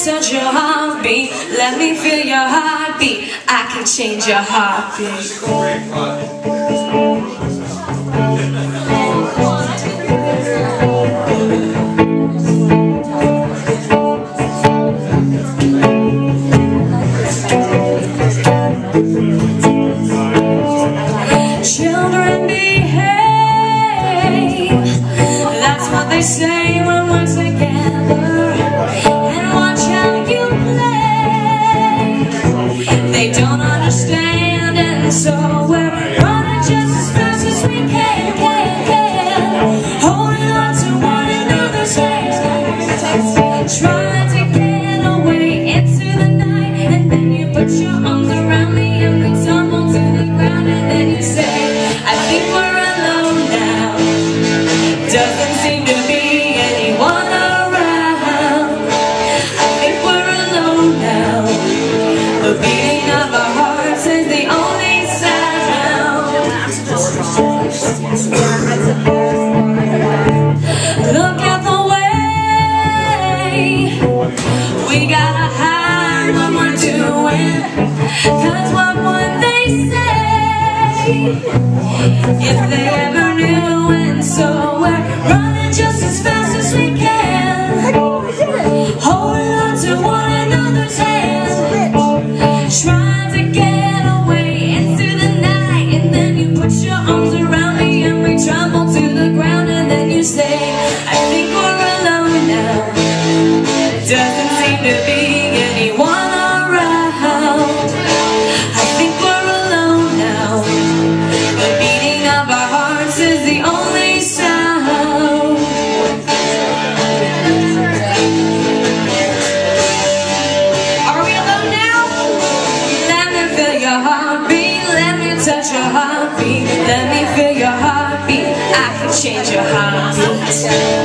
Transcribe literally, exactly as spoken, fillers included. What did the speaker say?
touch your heartbeat. Let me feel your heartbeat. I can change your heartbeat. Children behave, that's what they say when we're together. And watch how you play. They don't understand, and so we're running just as fast as we can, can, can. Holding on to one another's hands, trying to get away into the night. And then you put your arms around me and we tumble to the ground. And then you say, I think we're alone now. Doesn't seem to be anyone around. I think we're alone now. The beating of our hearts is the only sound. Look at the way we gotta hide what we're doing. 'Cause what would they say if they ever knew? And so we're running just as fast as we can, holding on to one another's hands, trying to get away into the night. And then you put your arms around me and we tremble to the ground. And then you say, I think we're alone now. Doesn't seem to be anyone around. I think we're alone now. The beating of our hearts is the only sound. Are we alone now? Let me feel your heartbeat. Let me touch your heartbeat. Let me feel your heartbeat. I can change your heartbeat.